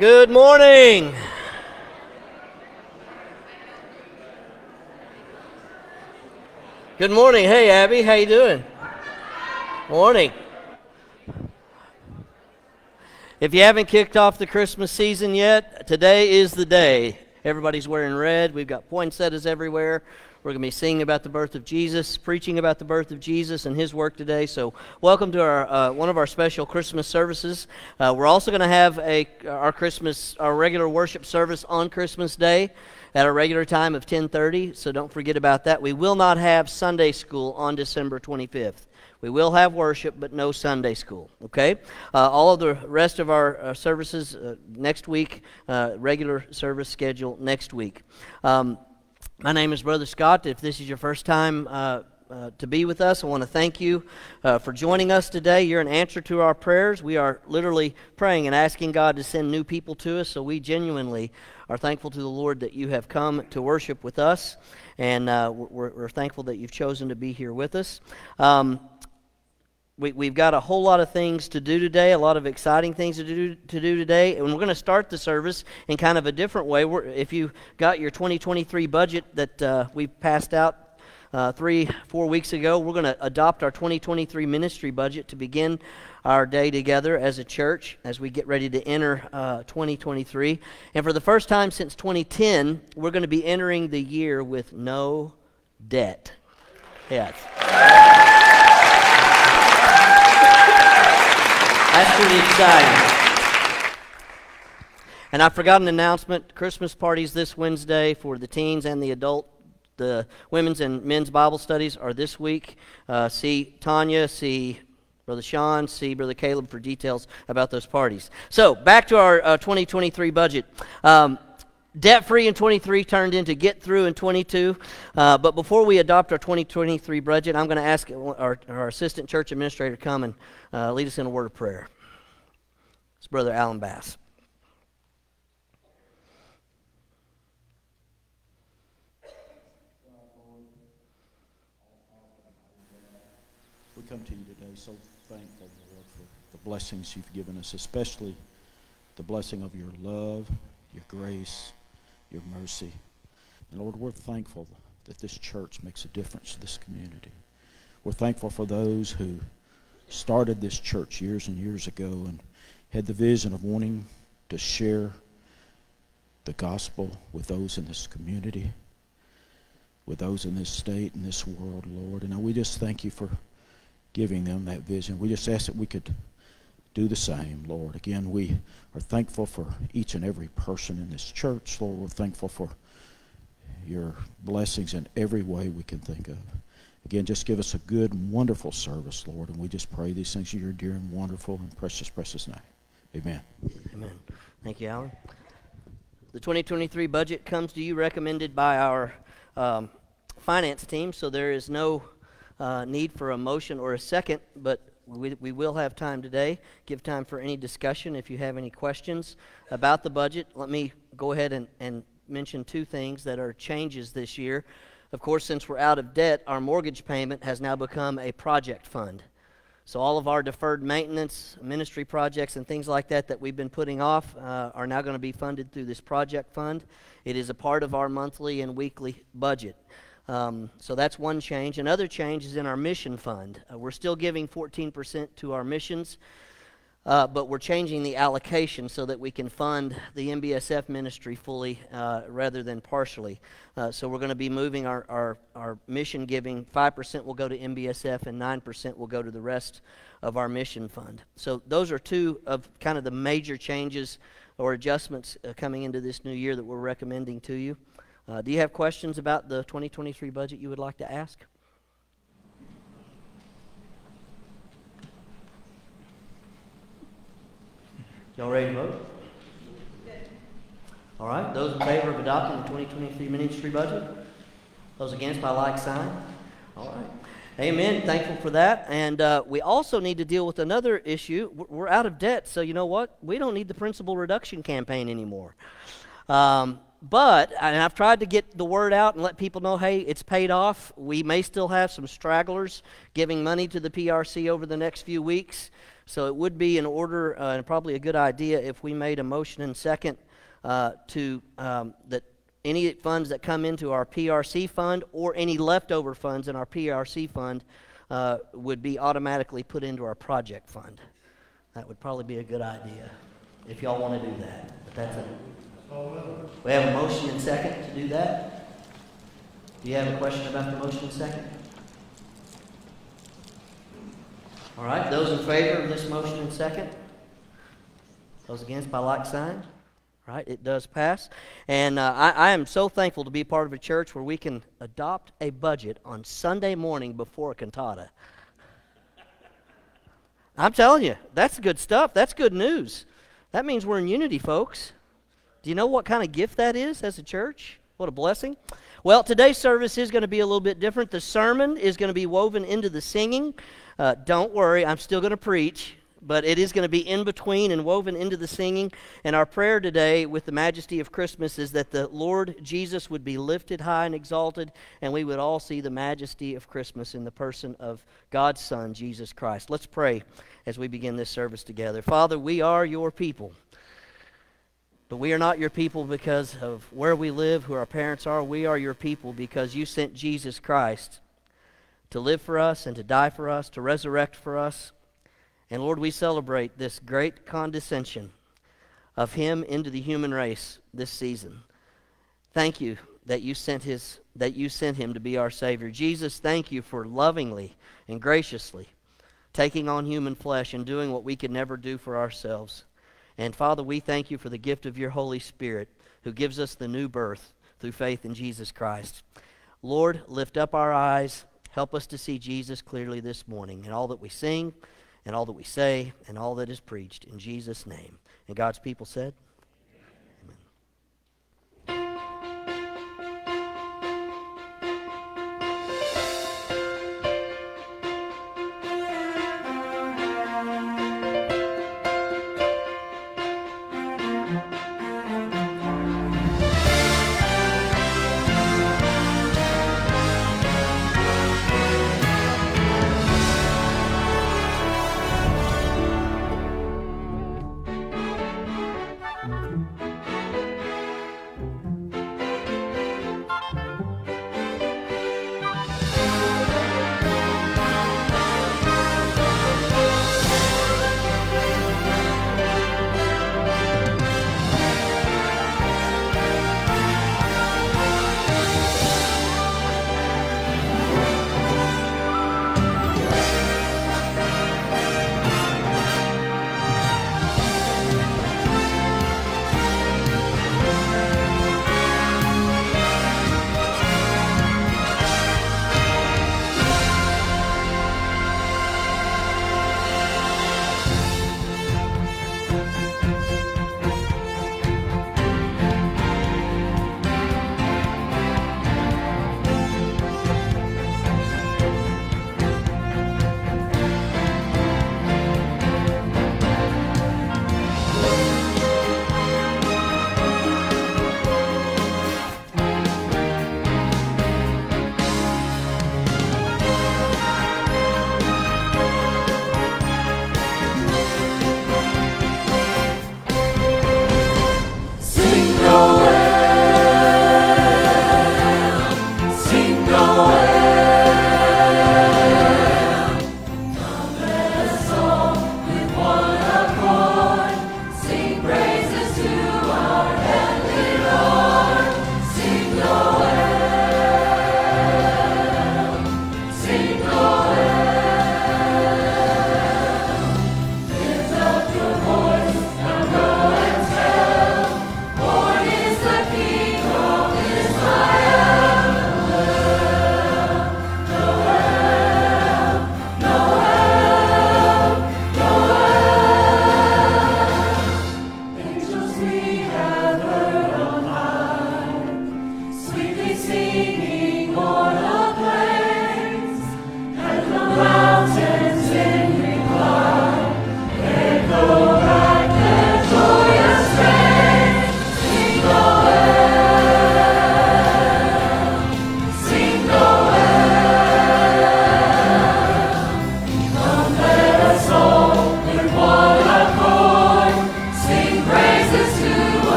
Good morning. Good morning. Hey, Abby, how you doing? Morning. If you haven't kicked off the Christmas season yet, today is the day. Everybody's wearing red. We've got poinsettias everywhere. We're going to be singing about the birth of Jesus, preaching about the birth of Jesus and His work today. So welcome to our one of our special Christmas services. We're also going to have our regular worship service on Christmas Day at a regular time of 10:30. So don't forget about that. We will not have Sunday school on December 25th. We will have worship, but no Sunday school, okay? All of the rest of our services next week, regular service schedule next week. My name is Brother Scott. If this is your first time to be with us, I want to thank you for joining us today. You're an answer to our prayers. We are literally praying and asking God to send new people to us, so we genuinely are thankful to the Lord that you have come to worship with us, and we're thankful that you've chosen to be here with us. We've got a whole lot of things to do today, a lot of exciting things to do today, and we're going to start the service in kind of a different way. If you got your 2023 budget that we passed out 3-4 weeks ago, we're going to adopt our 2023 ministry budget to begin our day together as a church as we get ready to enter 2023. And for the first time since 2010, we're going to be entering the year with no debt. Yes. That's pretty exciting. And I forgot an announcement. Christmas parties this Wednesday for the teens and the adult. The women's and men's Bible studies are this week. See Tanya, see Brother Sean, see Brother Caleb for details about those parties. So, back to our 2023 budget. Debt-free in 23 turned into get-through in 22. But before we adopt our 2023 budget, I'm going to ask our assistant church administrator to come and lead us in a word of prayer. It's Brother Alan Bass. We come to you today so thankful, Lord, for the blessings you've given us, especially the blessing of your love, your grace, your mercy. And Lord, we're thankful that this church makes a difference to this community. We're thankful for those who started this church years and years ago and had the vision of wanting to share the gospel with those in this community, with those in this state and this world, Lord. And we just thank you for giving them that vision. We just ask that we could do the same, Lord. Again, we are thankful for each and every person in this church, Lord. We're thankful for your blessings in every way we can think of. Again, just give us a good and wonderful service, Lord, and we just pray these things in your dear and wonderful and precious, precious name. Amen. Amen. Thank you, Alan. The 2023 budget comes to you recommended by our finance team, so there is no need for a motion or a second, but we will have time today. Give time for any discussion. If you have any questions about the budget, let me go ahead and mention two things that are changes this year. Of course, since we're out of debt, our mortgage payment has now become a project fund. So all of our deferred maintenance, ministry projects, and things like that we've been putting off are now going to be funded through this project fund. It is a part of our monthly and weekly budget. So that's one change. Another change is in our mission fund. We're still giving 14% to our missions, but we're changing the allocation so that we can fund the MBSF ministry fully rather than partially. So we're going to be moving our mission giving. 5% will go to MBSF and 9% will go to the rest of our mission fund. So those are two of kind of the major changes or adjustments coming into this new year that we're recommending to you. Do you have questions about the 2023 budget you would like to ask? Y'all ready to vote? All right. Those in favor of adopting the 2023 ministry budget? Those against by like sign? All right. Amen. Thankful for that. And we also need to deal with another issue. We're out of debt, so you know what? We don't need the principal reduction campaign anymore. And I've tried to get the word out and let people know, hey, it's paid off. We may still have some stragglers giving money to the PRC over the next few weeks. So it would be in order and probably a good idea if we made a motion and second that any funds that come into our PRC fund or any leftover funds in our PRC fund would be automatically put into our project fund. That would probably be a good idea if y'all want to do that. But that's it. We have a motion and second to do that. Do you have a question about the motion and second? All right, those in favor of this motion and second? Those against by like sign? All right, it does pass. And I am so thankful to be part of a church where we can adopt a budget on Sunday morning before a cantata. I'm telling you, that's good stuff. That's good news. That means we're in unity, folks. Do you know what kind of gift that is as a church? What a blessing. Well, today's service is going to be a little bit different. The sermon is going to be woven into the singing. Don't worry, I'm still going to preach, but it is going to be in between and woven into the singing. And our prayer today with the Majesty of Christmas is that the Lord Jesus would be lifted high and exalted, and we would all see the majesty of Christmas in the person of God's Son, Jesus Christ. Let's pray as we begin this service together. Father, we are your people. But we are not your people because of where we live, who our parents are. We are your people because you sent Jesus Christ to live for us and to die for us, to resurrect for us. And Lord, we celebrate this great condescension of him into the human race this season. Thank you that you sent him to be our Savior. Jesus, thank you for lovingly and graciously taking on human flesh and doing what we could never do for ourselves. And Father, we thank you for the gift of your Holy Spirit who gives us the new birth through faith in Jesus Christ. Lord, lift up our eyes. Help us to see Jesus clearly this morning in all that we sing and all that we say and all that is preached in Jesus' name. And God's people said,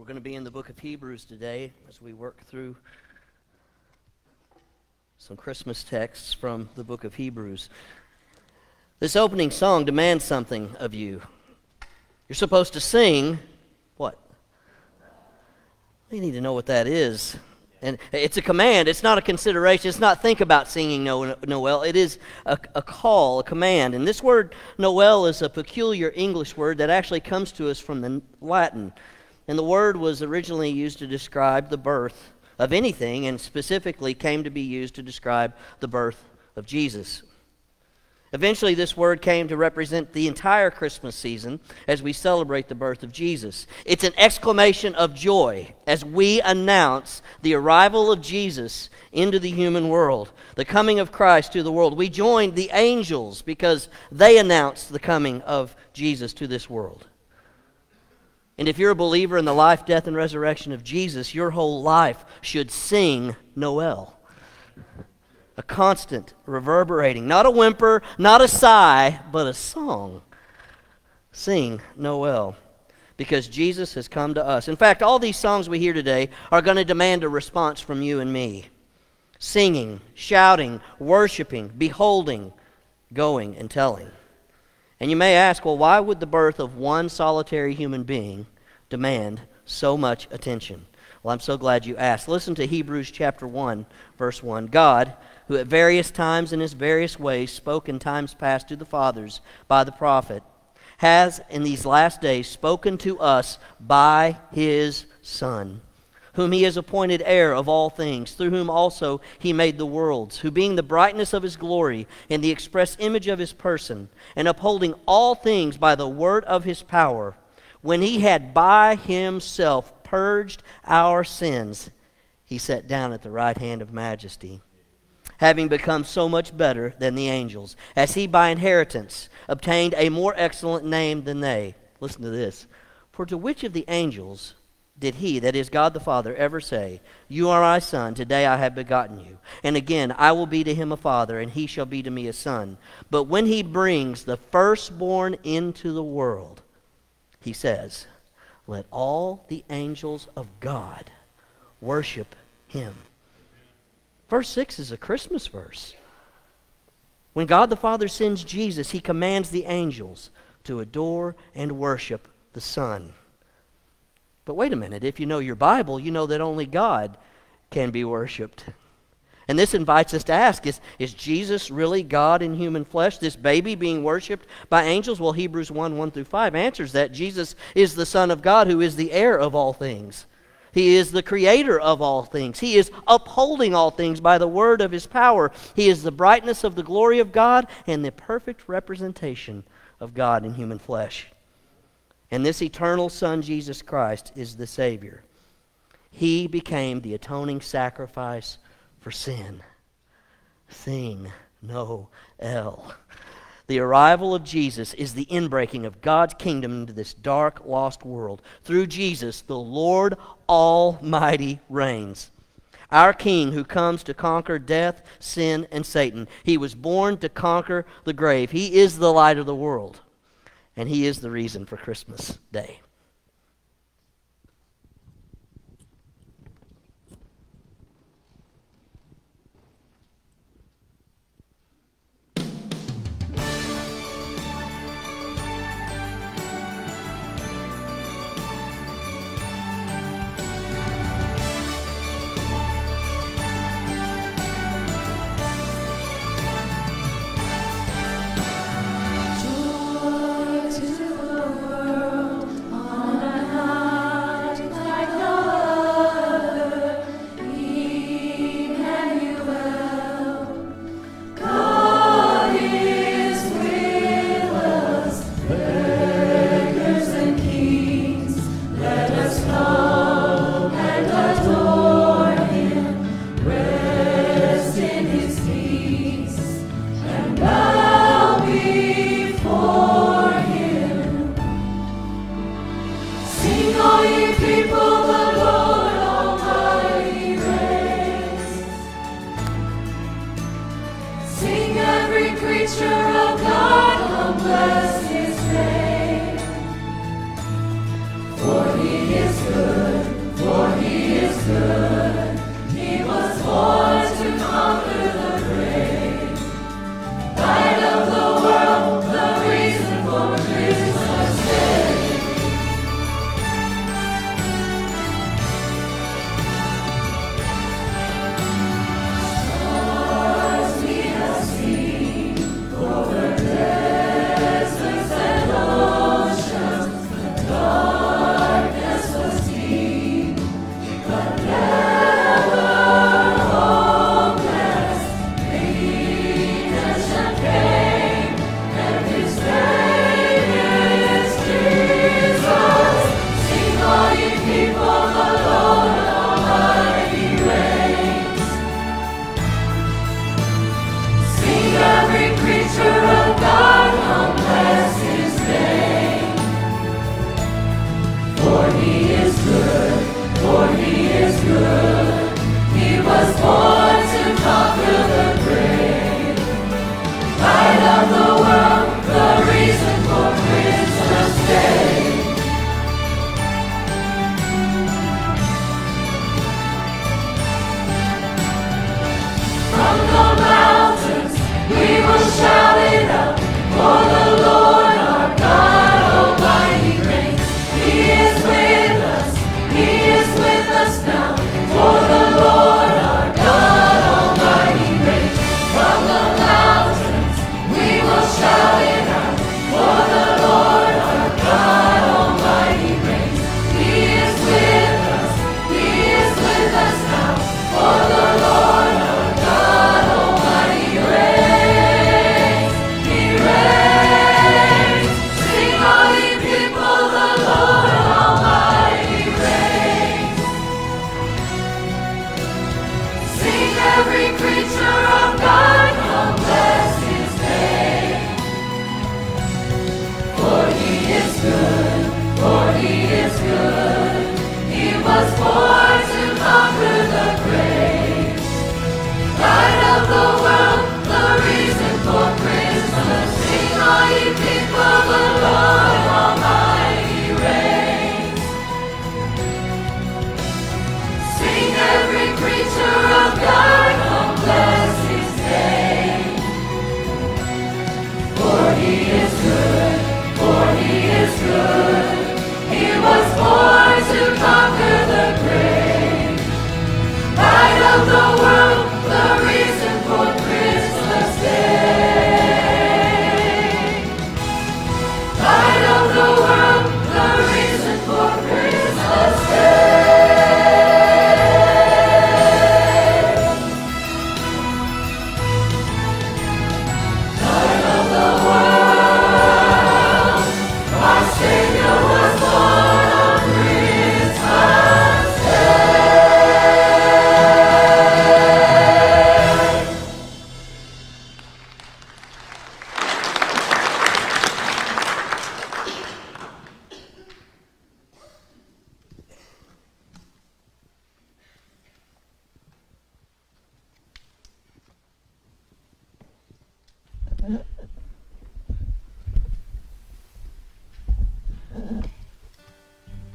going to be in the book of Hebrews today as we work through some Christmas texts from the book of Hebrews. This opening song demands something of you. You're supposed to sing what? You need to know what that is. And it's a command. It's not a consideration. It's not think about singing Noel. It is a call, a command. And this word Noel is a peculiar English word that actually comes to us from the Latin. And the word was originally used to describe the birth of anything, and specifically came to be used to describe the birth of Jesus. Eventually, this word came to represent the entire Christmas season as we celebrate the birth of Jesus. It's an exclamation of joy as we announce the arrival of Jesus into the human world, the coming of Christ to the world. We joined the angels because they announced the coming of Jesus to this world. And if you're a believer in the life, death, and resurrection of Jesus, your whole life should sing Noel. A constant, reverberating, not a whimper, not a sigh, but a song. Sing Noel, because Jesus has come to us. In fact, all these songs we hear today are going to demand a response from you and me. Singing, shouting, worshiping, beholding, going, and telling. And you may ask, well, why would the birth of one solitary human being demand so much attention? Well, I'm so glad you asked. Listen to Hebrews chapter 1, verse 1. God, who at various times in his various ways spoke in times past to the fathers by the prophet, has in these last days spoken to us by his Son, whom he has appointed heir of all things, through whom also he made the worlds, who being the brightness of his glory and the express image of his person, and upholding all things by the word of his power, when he had by himself purged our sins, he sat down at the right hand of Majesty, having become so much better than the angels, as he by inheritance obtained a more excellent name than they. Listen to this. For to which of the angels did he, that is God the Father, ever say, You are my son, today I have begotten you? And again, I will be to him a father, and he shall be to me a son. But when he brings the firstborn into the world, he says, Let all the angels of God worship him. Verse 6 is a Christmas verse. When God the Father sends Jesus, he commands the angels to adore and worship the Son. But wait a minute, if you know your Bible, you know that only God can be worshiped. And this invites us to ask, is Jesus really God in human flesh, this baby being worshiped by angels? Well, Hebrews 1 through 5 answers that. Jesus is the Son of God who is the heir of all things. He is the creator of all things. He is upholding all things by the word of his power. He is the brightness of the glory of God and the perfect representation of God in human flesh. And this eternal Son, Jesus Christ, is the Savior. He became the atoning sacrifice for sin. Sing Noel. The arrival of Jesus is the inbreaking of God's kingdom into this dark, lost world. Through Jesus, the Lord Almighty reigns. Our King who comes to conquer death, sin, and Satan. He was born to conquer the grave. He is the light of the world. And he is the reason for Christmas Day. Creature of God, come bless his name, for he is good.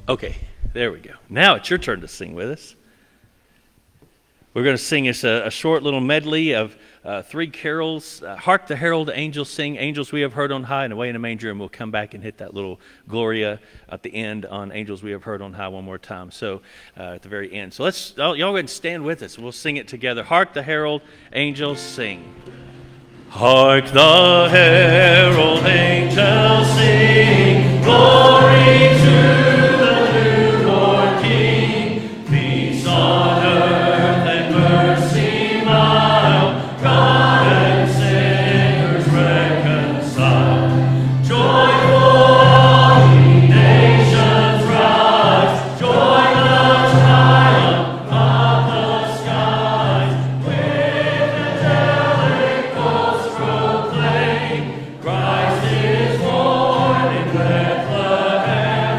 Okay, there we go. Now it's your turn to sing with us. We're going to sing us a short little medley of 3 carols. Hark the herald angels sing, angels we have heard on high, and Away in a Manger, and we'll come back and hit that little Gloria at the end on angels we have heard on high one more time. So at the very end. So y'all go ahead and stand with us. We'll sing it together. Hark the herald angels sing. Hark the herald angels sing, glory to the newborn King, peace on earth and mercy mild, God and sinners reconciled. Joyful all ye nations rise, join the triumph of the skies, with angelic voice proclaim, Christ is born in Bethlehem.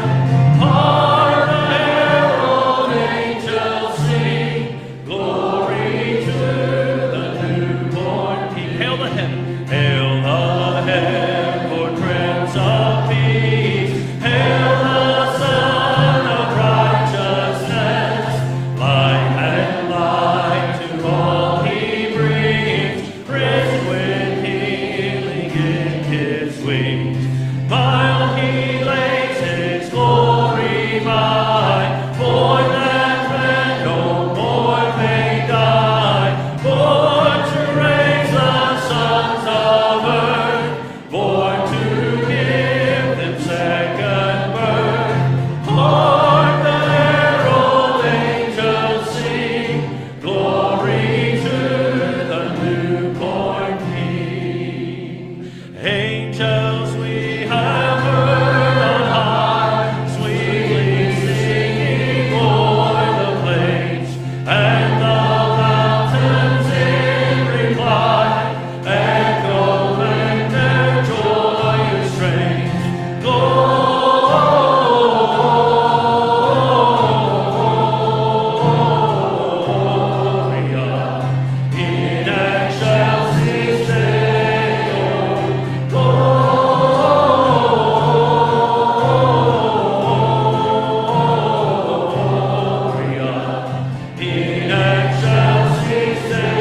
Hark the herald angels sing, glory to the newborn King. Hail the heaven, hail the heavenward Prince of Peace, hail the Son of Righteousness, light and light to all he brings, risen with healing in his wings. While he lays his glory by, born that man no more may die, born to raise the sons of earth, born to give them second birth. Hark the herald angels sing, glory to the newborn King. Angels we have heard on high, sweetly singing o'er the plains, and the mountains in reply echo and their joyous strains. Gloria in excelsis Deo. Gloria in excelsis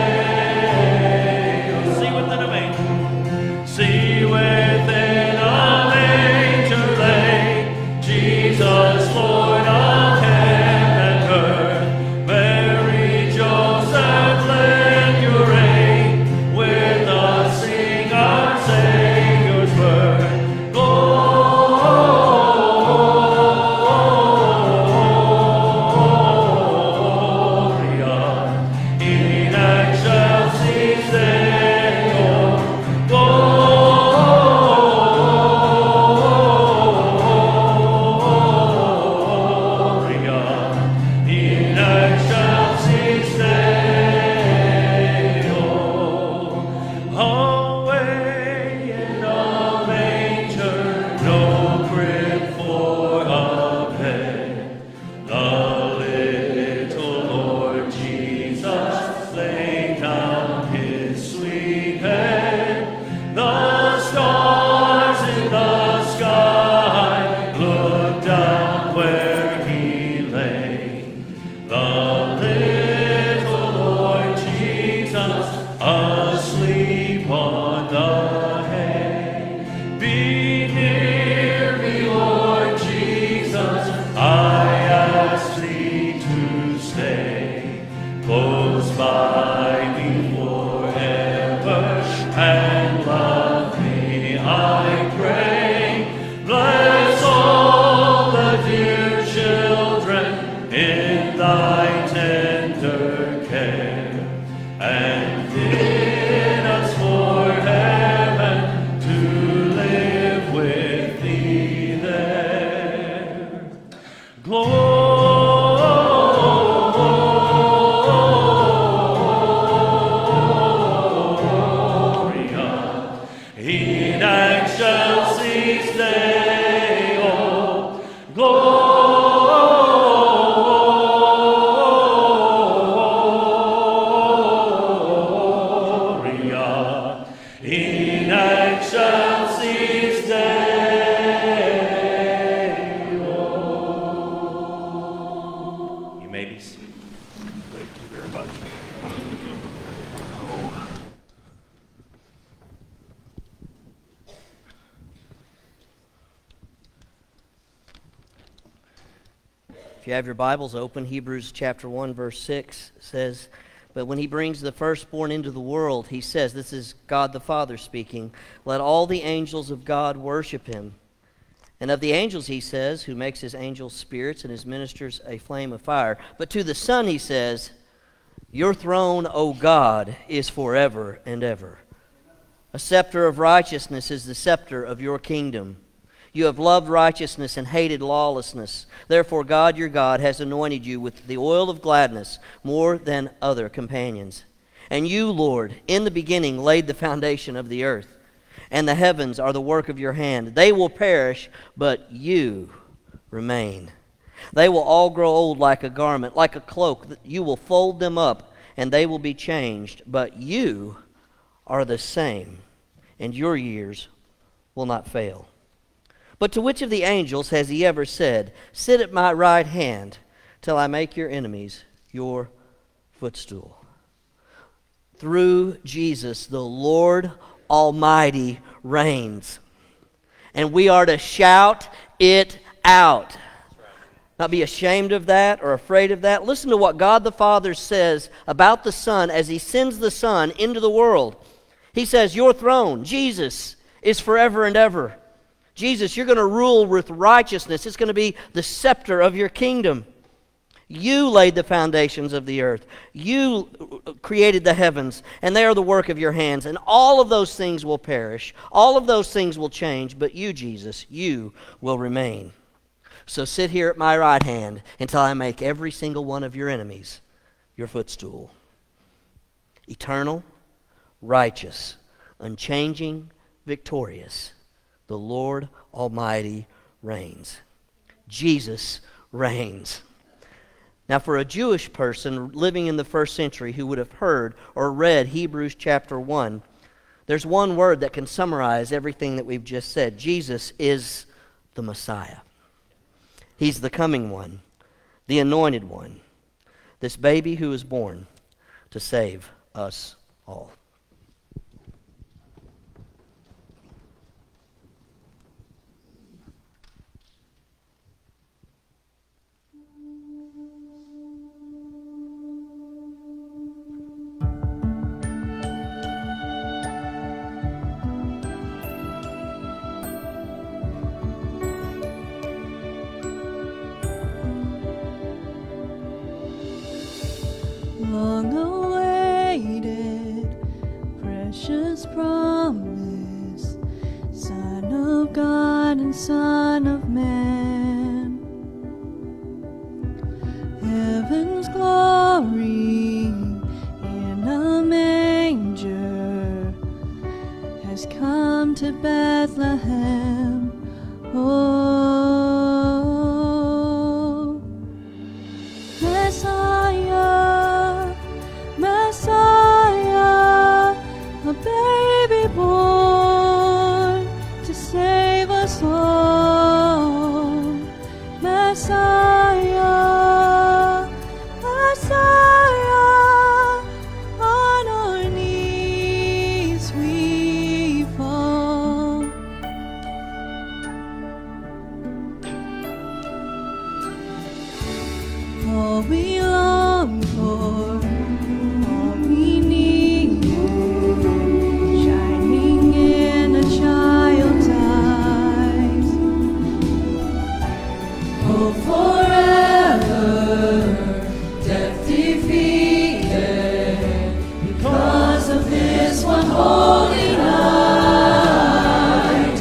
Deo. See within a manger. See within a manger lay Jesus, Lord of heaven and earth. Mary, Joseph, lend your aid. With us sing our Savior's birth. Gloria in excelsis Deo. Gloria in excelsis Deo. Away in a manger, no crib for a bed, the little Lord Jesus laid down his sweet head. The stars in the sky looked down where he lay. The little Lord Jesus asleep on the hay. Be near me, Lord Jesus, I ask thee to stay. Close by me forever and love me, I pray. Bless all the dear children in thy tender care, and fit us for heaven to live with thee there. Gloria in excelsis Deo. Gloria in excelsis Deo. If you have your Bibles open, Hebrews chapter 1, verse 6 says, "But when he brings the firstborn into the world, he says," this is God the Father speaking, "let all the angels of God worship him. And of the angels, he says, who makes his angels spirits and his ministers a flame of fire. But to the Son, he says, your throne, O God, is forever and ever. A scepter of righteousness is the scepter of your kingdom. You have loved righteousness and hated lawlessness. Therefore, God your God has anointed you with the oil of gladness more than other companions. And you, Lord, in the beginning laid the foundation of the earth, and the heavens are the work of your hand. They will perish, but you remain. They will all grow old like a garment, like a cloak. You will fold them up, and they will be changed. But you are the same, and your years will not fail. But to which of the angels has he ever said, sit at my right hand till I make your enemies your footstool? Through Jesus, the Lord Almighty reigns. And we are to shout it out. Not be ashamed of that or afraid of that. Listen to what God the Father says about the Son as he sends the Son into the world. He says, your throne, Jesus, is forever and ever. Jesus, you're going to rule with righteousness. It's going to be the scepter of your kingdom. You laid the foundations of the earth. You created the heavens, and they are the work of your hands. And all of those things will perish. All of those things will change. But you, Jesus, you will remain. So sit here at my right hand until I make every single one of your enemies your footstool. Eternal, righteous, unchanging, victorious. The Lord Almighty reigns. Jesus reigns. Now, for a Jewish person living in the first century who would have heard or read Hebrews chapter 1, there's one word that can summarize everything that we've just said. Jesus is the Messiah. He's the coming one, the anointed one, this baby who is born to save us all. Long awaited, precious promise, Son of God and Son of Man. Heaven's glory in a manger has come to Bethlehem. Oh, Messiah, Messiah, a baby born to save us all. Messiah, Messiah, on our knees we fall. All we long for, all we need, shining in a child's eyes. Hope forever, death defeated, because of this one holy night.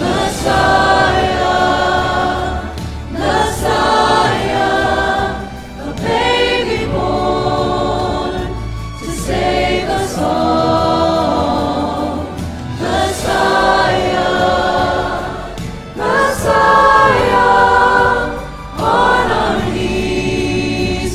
Messiah, Messiah, a baby born to save us all. Messiah, Messiah, on our knees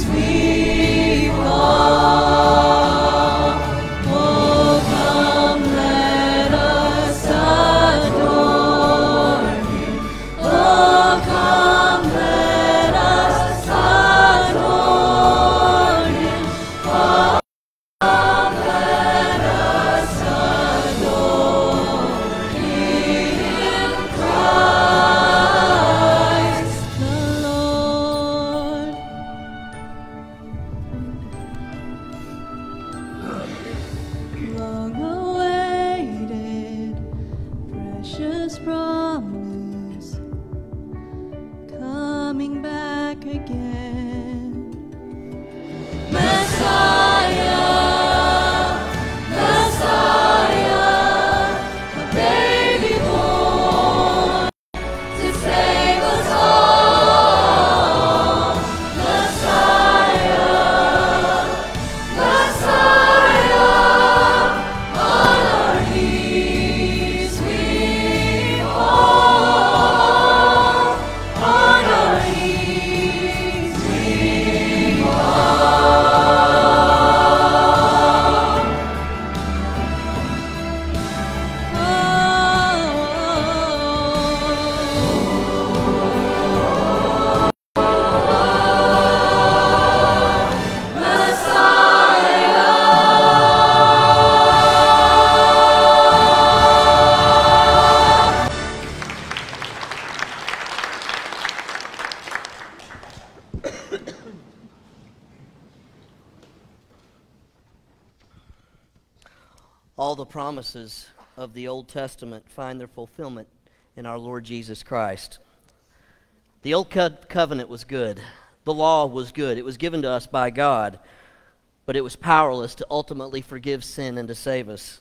All the promises of the Old Testament find their fulfillment in our Lord Jesus Christ. The Old Covenant was good. The law was good. It was given to us by God, but it was powerless to ultimately forgive sin and to save us.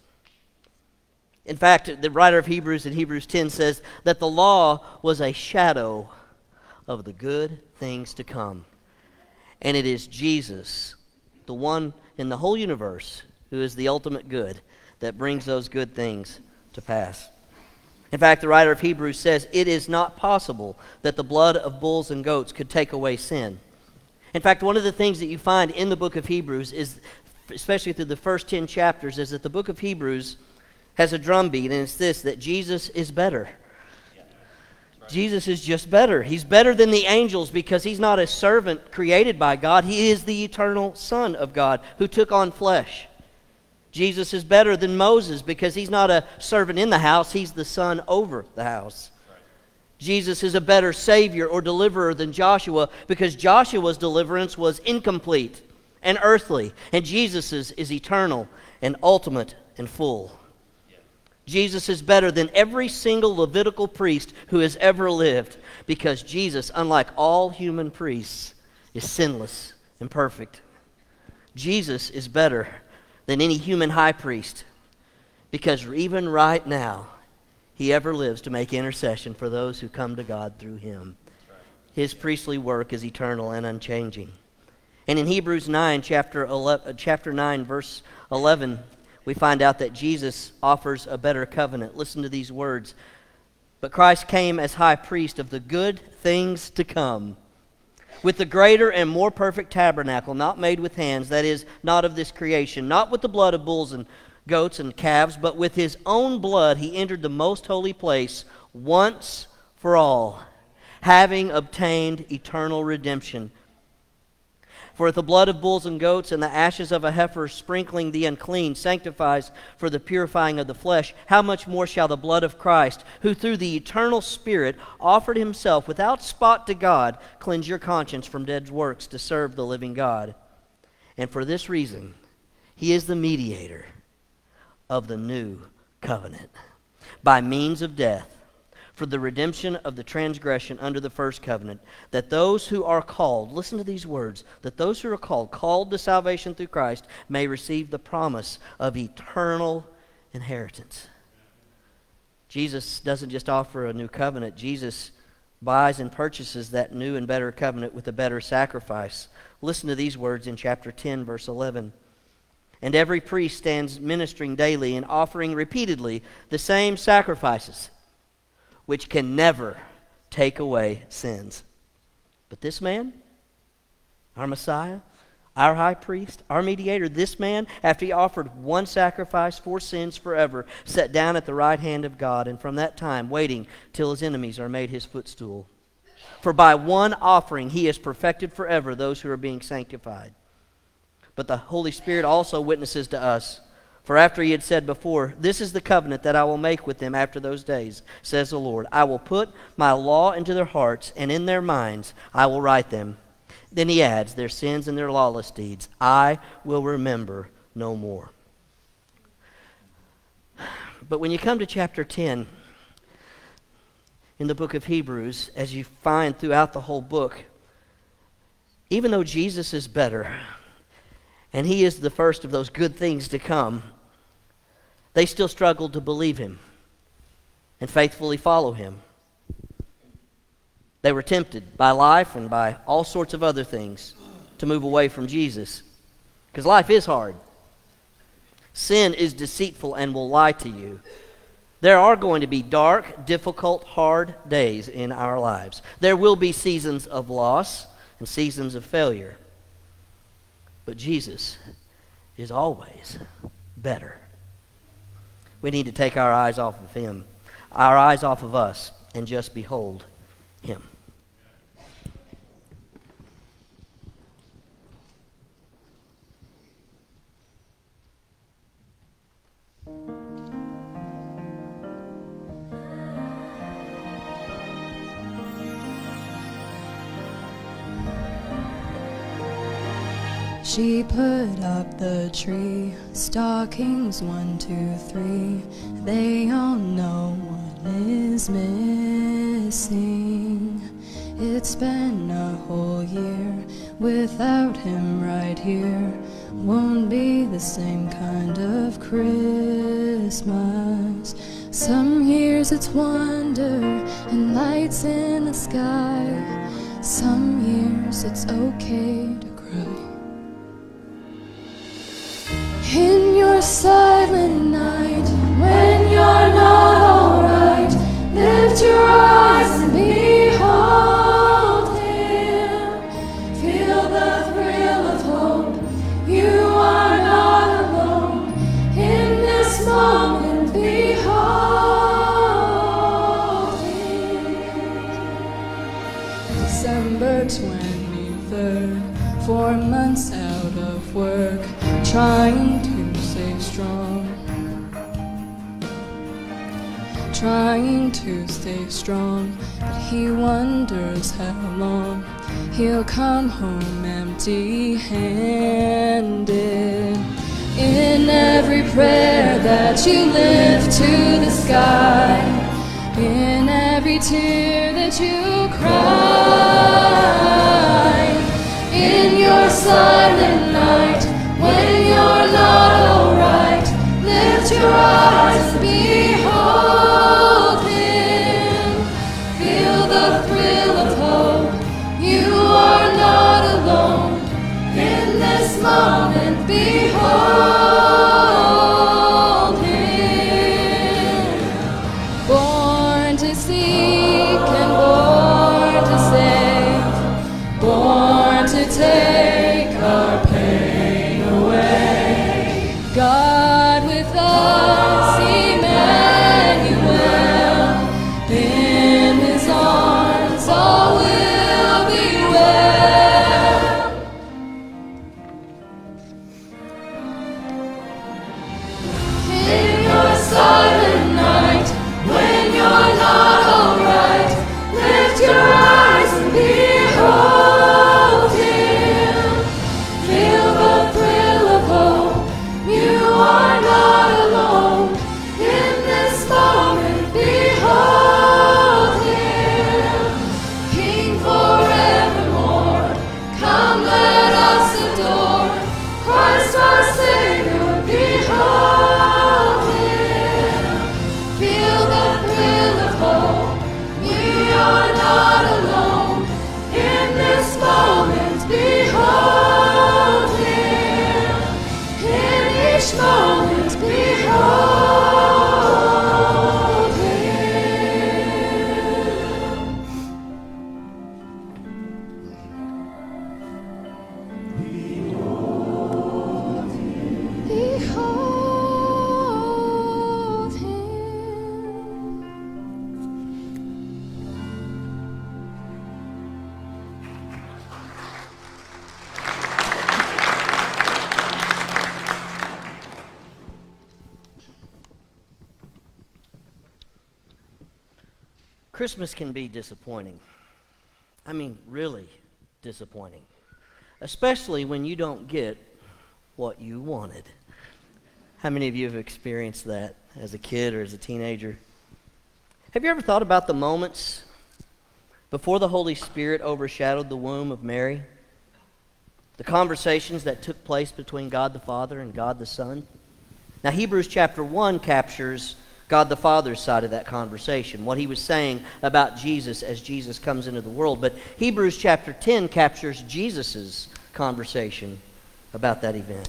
In fact, the writer of Hebrews in Hebrews 10 says that the law was a shadow of the good things to come. And it is Jesus, the one in the whole universe who is the ultimate good, that brings those good things to pass. In fact, the writer of Hebrews says it is not possible that the blood of bulls and goats could take away sin. In fact, one of the things that you find in the book of Hebrews is, especially through the first 10 chapters, is that the book of Hebrews has a drumbeat, and it's this, that Jesus is better. Jesus is just better. He's better than the angels because he's not a servant created by God. He is the eternal Son of God who took on flesh. Jesus is better than Moses because he's not a servant in the house. He's the son over the house. Jesus is a better Savior or deliverer than Joshua because Joshua's deliverance was incomplete and earthly, and Jesus's is eternal and ultimate and full. Jesus is better than every single Levitical priest who has ever lived because Jesus, unlike all human priests, is sinless and perfect. Jesus is better than any human high priest because even right now, he ever lives to make intercession for those who come to God through him. His priestly work is eternal and unchanging. And in Hebrews 9, chapter 9, verse 11, we find out that Jesus offers a better covenant. Listen to these words. But Christ came as high priest of the good things to come, with the greater and more perfect tabernacle, not made with hands, that is, not of this creation, not with the blood of bulls and goats and calves, but with his own blood he entered the most holy place once for all, having obtained eternal redemption. For if the blood of bulls and goats and the ashes of a heifer sprinkling the unclean sanctifies for the purifying of the flesh, how much more shall the blood of Christ, who through the eternal Spirit offered himself without spot to God, cleanse your conscience from dead works to serve the living God? And for this reason, he is the mediator of the new covenant, by means of death, for the redemption of the transgression under the first covenant, that those who are called, listen to these words, that those who are called to salvation through Christ, may receive the promise of eternal inheritance. Jesus doesn't just offer a new covenant. Jesus buys and purchases that new and better covenant with a better sacrifice. Listen to these words in chapter 10, verse 11. And every priest stands ministering daily and offering repeatedly the same sacrifices, which can never take away sins. But this man, our Messiah, our high priest, our mediator, this man, after he offered one sacrifice for sins forever, sat down at the right hand of God, and from that time waiting till his enemies are made his footstool. For by one offering he has perfected forever those who are being sanctified. But the Holy Spirit also witnesses to us. For after he had said before, this is the covenant that I will make with them after those days, says the Lord. I will put my law into their hearts, and in their minds I will write them. Then he adds, their sins and their lawless deeds I will remember no more. But when you come to chapter 10 in the book of Hebrews, as you find throughout the whole book, even though Jesus is better, and he is the first of those good things to come, they still struggled to believe him and faithfully follow him. They were tempted by life and by all sorts of other things to move away from Jesus, because life is hard. Sin is deceitful and will lie to you. There are going to be dark, difficult, hard days in our lives. There will be seasons of loss and seasons of failure. But Jesus is always better. We need to take our eyes off of him, our eyes off of us, and just behold him. She put up the tree, stockings 1, 2, 3. They all know one is missing. It's been a whole year without him right here. Won't be the same kind of Christmas. Some years it's wonder and lights in the sky. Some years it's okay to cry. In your silent night, when you're not alright, lift your eyes and behold him. Feel the thrill of hope. You are not alone. In this moment, behold him. December 23rd, 4 months out of work, trying to stay strong, trying to stay strong, but he wonders how long he'll come home empty-handed. In every prayer that you lift to the sky, in every tear that you cry, in your silent night, when you're not alright, lift your eyes and behold him. Feel the thrill of hope. You are not alone. In this moment, behold him. Born to seek and born to save, born to take our pain away. God with us, Emmanuel, in his arms all will be well. In your silent night, when you're not alright, lift your eyes and behold him. Feel the thrill of hope. You are not alone. In this moment, behold him. King forevermore, come let us adore Christ our Savior, behold him. Feel the thrill of hope. We are not alone. In this moment, behold him. In each moment, behold him. Behold him. Christmas can be disappointing. I mean, really disappointing. Especially when you don't get what you wanted. How many of you have experienced that as a kid or as a teenager? Have you ever thought about the moments before the Holy Spirit overshadowed the womb of Mary? The conversations that took place between God the Father and God the Son? Now, Hebrews chapter 1 captures God the Father's side of that conversation, what he was saying about Jesus as Jesus comes into the world. But Hebrews chapter 10 captures Jesus' conversation about that event.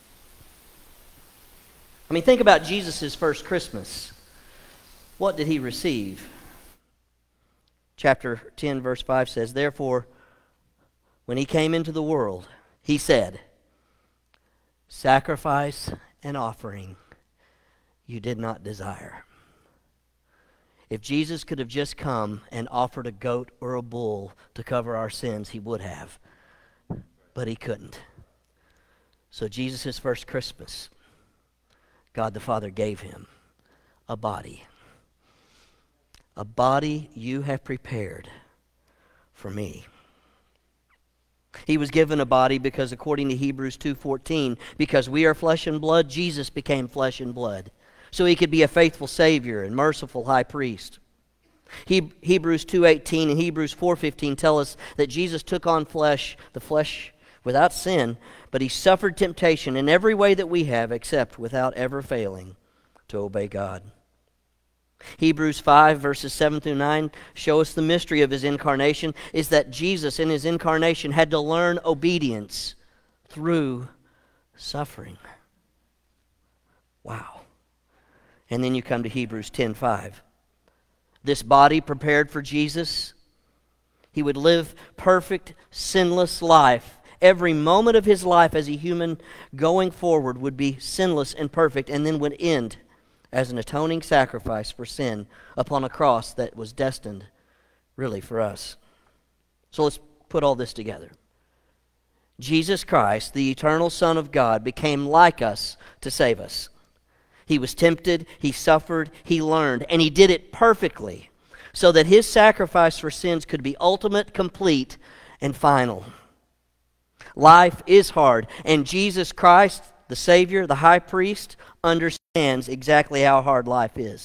I mean, think about Jesus' first Christmas. What did he receive? Chapter 10, verse 5 says, "Therefore, when he came into the world, he said, 'Sacrifice and offering you did not desire.'" If Jesus could have just come and offered a goat or a bull to cover our sins, he would have. But he couldn't. So Jesus' first Christmas, God the Father gave him a body. A body you have prepared for me. He was given a body because, according to Hebrews 2:14, because we are flesh and blood, Jesus became flesh and blood, so he could be a faithful Savior and merciful high priest. Hebrews 2:18 and Hebrews 4:15 tell us that Jesus took on flesh, the flesh without sin, but he suffered temptation in every way that we have, except without ever failing to obey God. Hebrews 5 verses 7 through 9 show us the mystery of his incarnation is that Jesus in his incarnation had to learn obedience through suffering. Wow. And then you come to Hebrews 10:5. This body prepared for Jesus. He would live perfect, sinless life. Every moment of his life as a human going forward would be sinless and perfect, and then would end as an atoning sacrifice for sin upon a cross that was destined really for us. So let's put all this together. Jesus Christ, the eternal Son of God, became like us to save us. He was tempted, he suffered, he learned, and he did it perfectly so that his sacrifice for sins could be ultimate, complete, and final. Life is hard, and Jesus Christ, the Savior, the high priest, understands exactly how hard life is.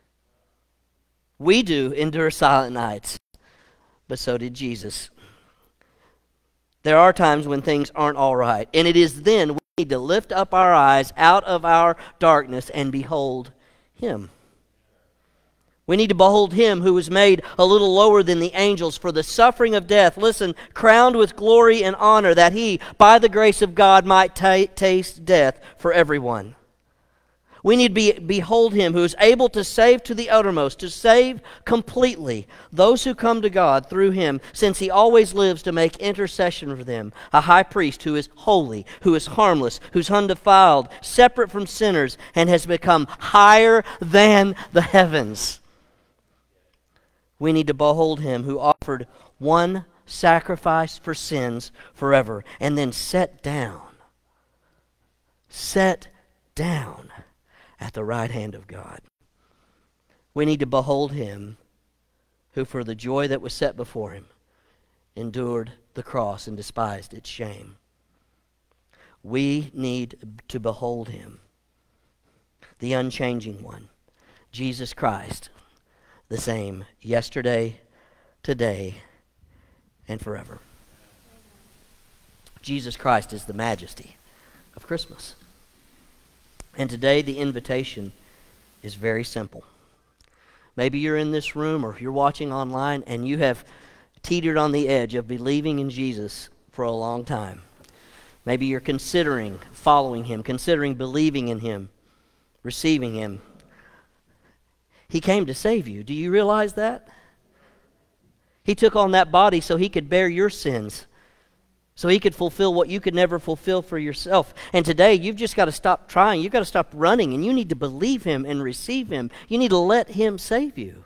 We do endure silent nights, but so did Jesus. There are times when things aren't all right, and it is then we need to lift up our eyes out of our darkness and behold him. We need to behold him who was made a little lower than the angels for the suffering of death, listen, crowned with glory and honor, that he, by the grace of God, might taste death for everyone. We need to behold him who is able to save to the uttermost, to save completely those who come to God through him, since he always lives to make intercession for them. A high priest who is holy, who is harmless, who's undefiled, separate from sinners, and has become higher than the heavens. We need to behold him who offered one sacrifice for sins forever, and then sat down at the right hand of God. We need to behold him who, for the joy that was set before him, endured the cross and despised its shame. We need to behold him, the unchanging one, Jesus Christ, the same yesterday, today, and forever. Jesus Christ is the majesty of Christmas. And today the invitation is very simple. Maybe you're in this room or you're watching online and you have teetered on the edge of believing in Jesus for a long time. Maybe you're considering following him, considering believing in him, receiving him. He came to save you. Do you realize that? He took on that body so he could bear your sins, so he could fulfill what you could never fulfill for yourself. And today, you've just got to stop trying. You've got to stop running, and you need to believe him and receive him. You need to let him save you.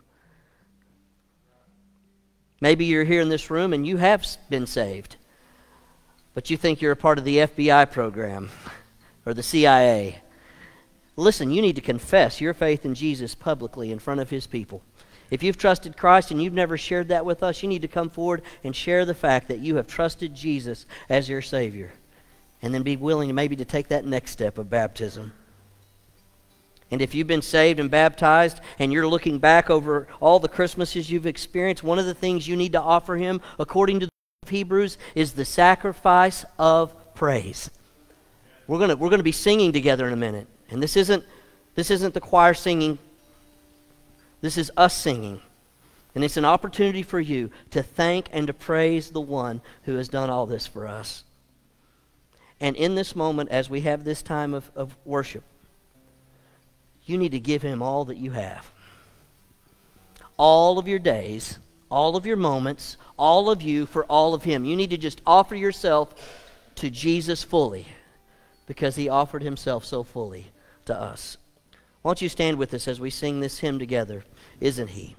Maybe you're here in this room and you have been saved, but you think you're a part of the FBI program or the CIA. Listen, you need to confess your faith in Jesus publicly in front of his people. If you've trusted Christ and you've never shared that with us, you need to come forward and share the fact that you have trusted Jesus as your Savior. And then be willing maybe to take that next step of baptism. And if you've been saved and baptized and you're looking back over all the Christmases you've experienced, one of the things you need to offer him, according to the book of Hebrews, is the sacrifice of praise. We're going to be singing together in a minute. And this isn't the choir singing. This is us singing. And it's an opportunity for you to thank and to praise the one who has done all this for us. And in this moment, as we have this time of worship, you need to give him all that you have. All of your days, all of your moments, all of you for all of him. You need to just offer yourself to Jesus fully, because he offered himself so fully to us. Why don't you stand with us as we sing this hymn together, Isn't He?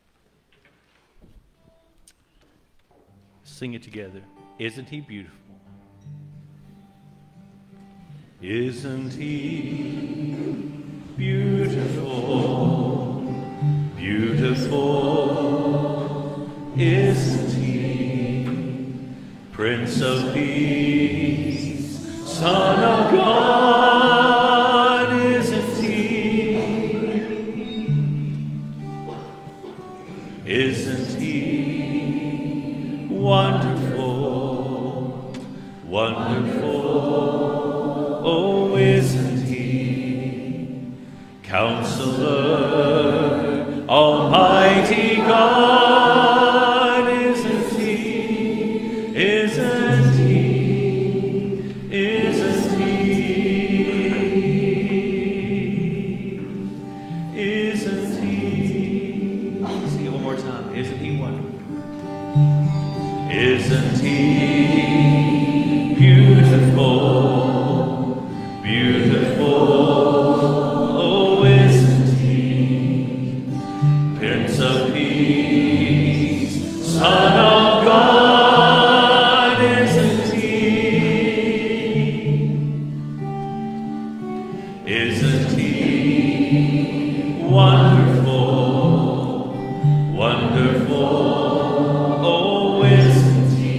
Sing it together. Isn't he beautiful? Isn't he beautiful, beautiful? Isn't he Prince of Peace, Son of God? Isn't he? Isn't he wonderful, wonderful? Oh, isn't he Counselor, Almighty God? Isn't he? Isn't he? Isn't he? Isn't he? Sing it one more time. Isn't he wonderful? Isn't he beautiful? Beautiful, oh, isn't he Prince of Peace, Son of God? Isn't he? Isn't he wonderful, wonderful? Oh, isn't he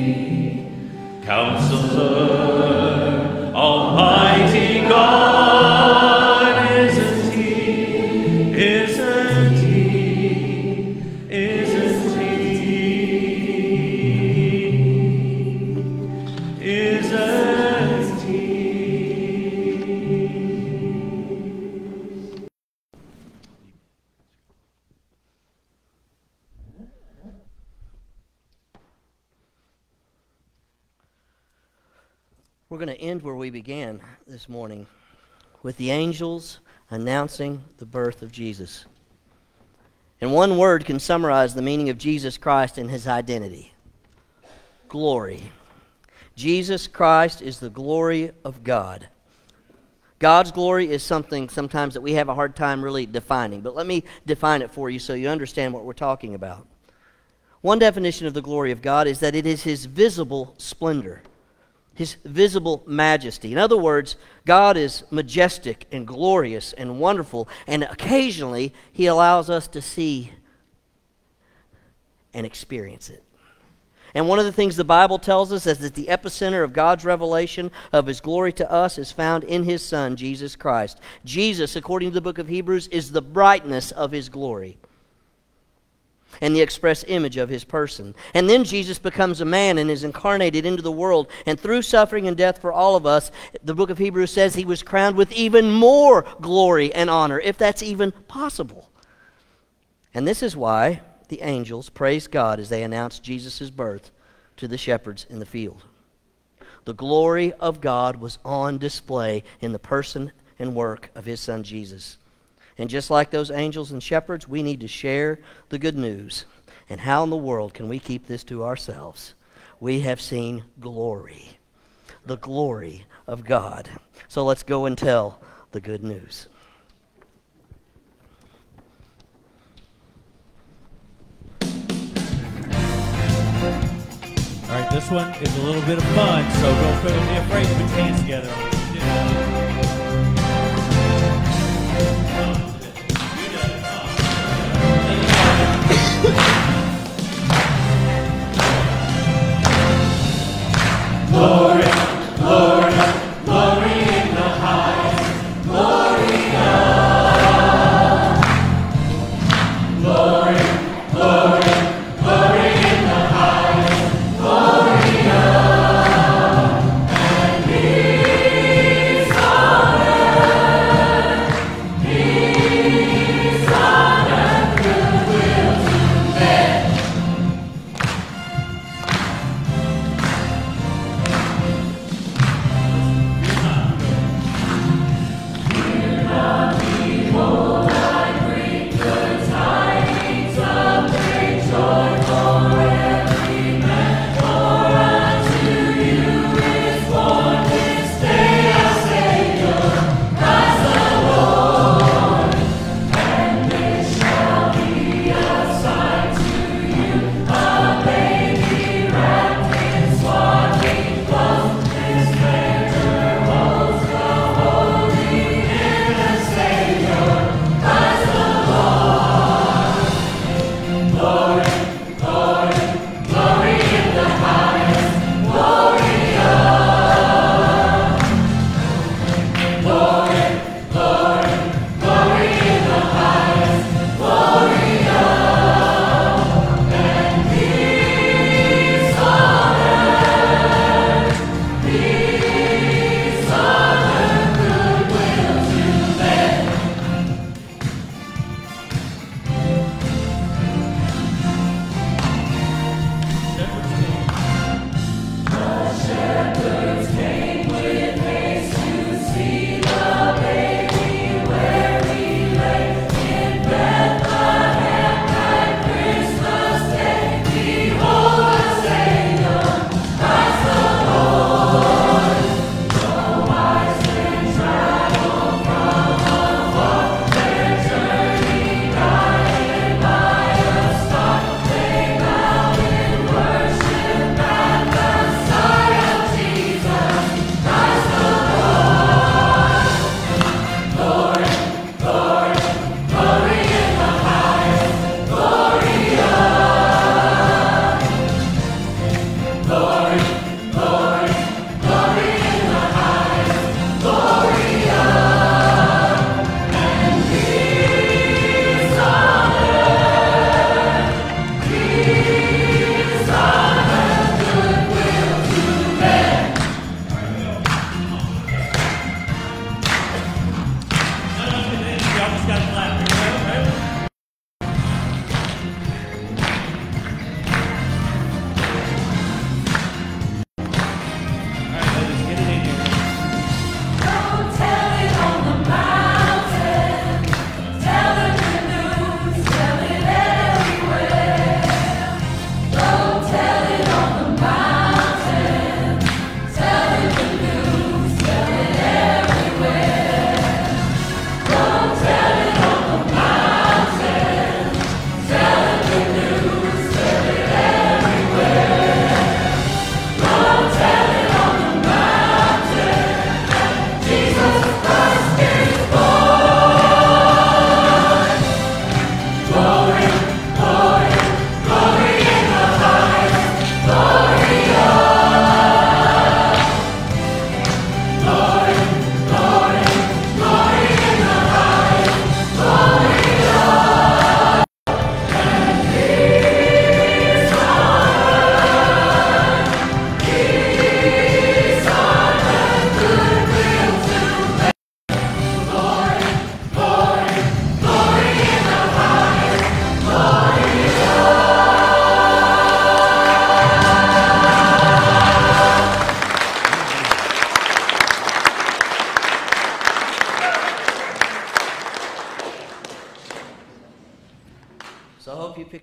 Counselor, Almighty God? Isn't he? Isn't he? Isn't he? Isn't he? We're going to end where we began this morning, with the angels announcing the birth of Jesus. And one word can summarize the meaning of Jesus Christ and his identity: glory. Jesus Christ is the glory of God. God's glory is something sometimes that we have a hard time really defining, but let me define it for you so you understand what we're talking about. One definition of the glory of God is that it is his visible splendor, his visible majesty. In other words, God is majestic and glorious and wonderful, and occasionally he allows us to see and experience it. And one of the things the Bible tells us is that the epicenter of God's revelation of his glory to us is found in his Son, Jesus Christ. Jesus, according to the book of Hebrews, is the brightness of his glory and the express image of his person. And then Jesus becomes a man and is incarnated into the world. And through suffering and death for all of us, the book of Hebrews says he was crowned with even more glory and honor, if that's even possible. And this is why the angels praised God as they announced Jesus' birth to the shepherds in the field. The glory of God was on display in the person and work of his Son Jesus. And just like those angels and shepherds, we need to share the good news. And how in the world can we keep this to ourselves? We have seen glory, the glory of God. So let's go and tell the good news. All right, this one is a little bit of fun, so don't be afraid to put your hands together. Glory, glory, glory in the highest. Gloria. Glory, glory, glory in the highest. Gloria. And peace on earth, goodwill to men.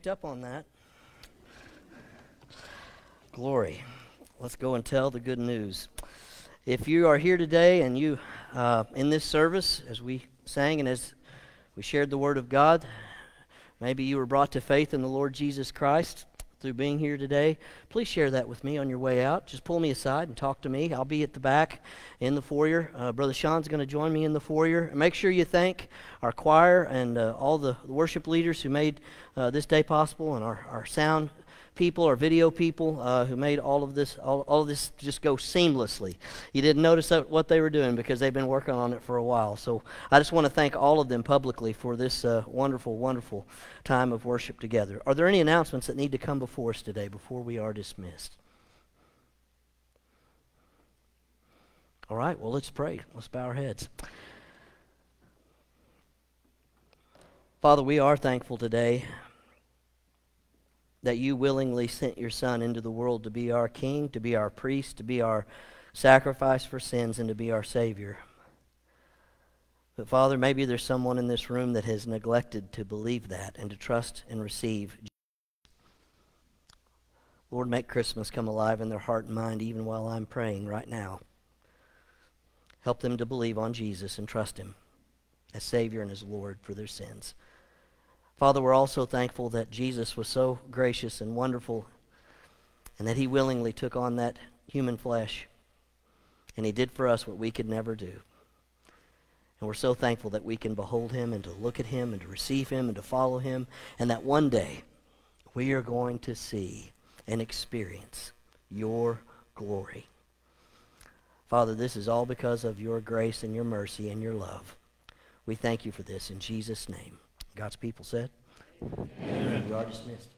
picked up on that. Glory. Let's go and tell the good news. If you are here today and you, in this service, as we sang and as we shared the Word of God, maybe you were brought to faith in the Lord Jesus Christ through being here today, please share that with me on your way out. Just pull me aside and talk to me. I'll be at the back in the foyer. Brother Sean's going to join me in the foyer. Make sure you thank our choir and all the worship leaders who made this day possible, and our sound people, our video people who made all of this just go seamlessly. You didn't notice what they were doing because they've been working on it for a while. So I just want to thank all of them publicly for this wonderful, wonderful time of worship together. Are there any announcements that need to come before us today before we are dismissed? All right, well, let's pray. Let's bow our heads. Father, we are thankful today that you willingly sent your Son into the world to be our King, to be our priest, to be our sacrifice for sins, and to be our Savior. But Father, maybe there's someone in this room that has neglected to believe that and to trust and receive. Lord, make Christmas come alive in their heart and mind even while I'm praying right now. Help them to believe on Jesus and trust Him as Savior and as Lord for their sins. Father, we're also thankful that Jesus was so gracious and wonderful and that He willingly took on that human flesh, and He did for us what we could never do. And we're so thankful that we can behold Him and to look at Him and to receive Him and to follow Him, and that one day we are going to see and experience your glory. Father, this is all because of your grace and your mercy and your love. We thank you for this in Jesus' name. God's people said, amen. You are dismissed.